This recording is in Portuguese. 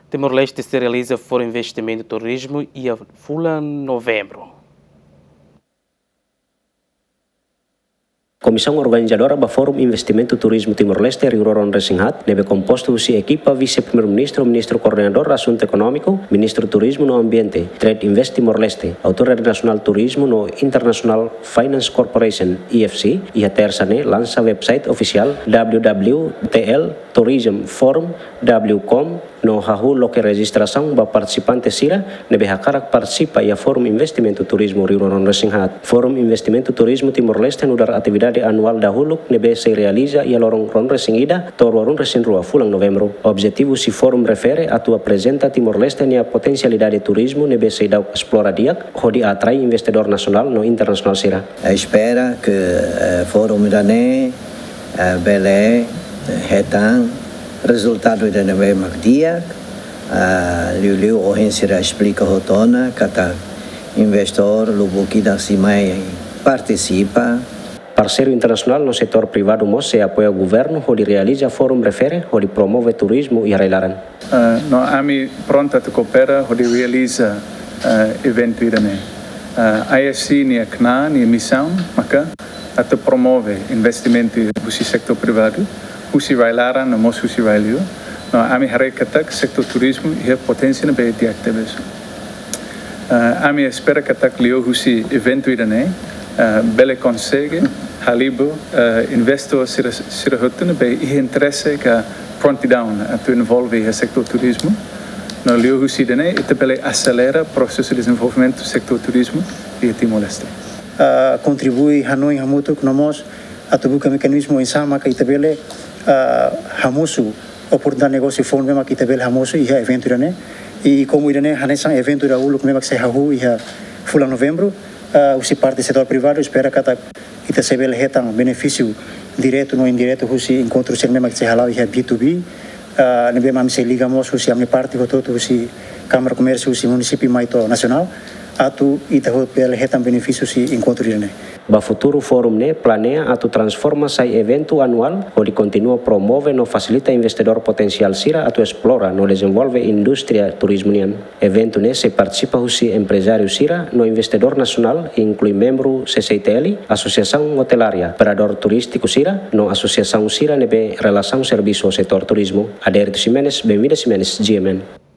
Timor-Leste se realiza Fórum Investimento e Turismo e a Fula novembro. Comissão organizadora do Fórum Investimento e Turismo Timor-Leste Riuroron Resinghat nebe composto de equipa vice-primeiro-ministro, ministro coordenador do assunto econômico, ministro do turismo no ambiente, Trade Invest Timor-Leste, autoridade nacional turismo no International Finance Corporation (IFC) e a terça-ne lança website oficial www.tltourismforum.com no hahu loke registração ba participante sira nebe hakarak participa e a Fórum Investimento e Turismo Riuroron Resinghat. Fórum Investimento e Turismo Timor-Leste nudar atividade anual da huluk nebe se realiza e a lorong ron resingida torwarun resinrua fulang novembro. Objetivo si fórum refere a tua apresenta Timor-Leste nia potencialidade turismo nebe se dau exploradiak hodi atrai investidor nacional no internacional sira. Espera que fórum dane bele hetang resultado da neve dia liu ohensira explica rotona kata investor lubuki da simai participa. Parceiro internacional no setor privado se apoia o governo, onde realiza fórum refere, onde promove turismo e arrelaran. No AMI pronta te coopera, onde realiza evento irane. IFC ni akna ni missão, maka te promove investimento no setor privado, usi railaran no mos usi railio. No AMI harekatak setor turismo e potência na bem de atividade. AMI espera que tak lio usi evento irane, bele consegue halibo investor sira hotuna be interesse ka prontidão to envolve o setor turismo no lio husidene e bele acelera o processo de desenvolvimento do setor turismo de Timor-Leste. Contribui hanoi hamutu knomos atubuka mecanismo insama ka itabele hamusu oportunidade negócio fon mema ka itabele hamusu e evento irane e como irane hanesan evento da uluk mema que se hahu e fula novembro usi parte do setor privado espera que ita sebel hetang benefício direto no indireto usi encontro ser mesmo que se halau e B2B nebe mam se ligamos usi amne parte hototo usi Câmara Comércio usi município maito nacional atu ita bel hetang benefício usi encontro irene. Ba futuro fórum ne planeia atu transforma sai evento anual onde continua promove no facilita investidor potencial sira atu explora no desenvolve indústria turismo nian. Evento ne se participa usi empresário sira no investidor nacional inclui membro CCTL, Associação Hotelaria, operador turístico sira no Associação sira nebe relação serviço setor turismo. Adérito Ximenes, bem-vindo Ximenes, GMN.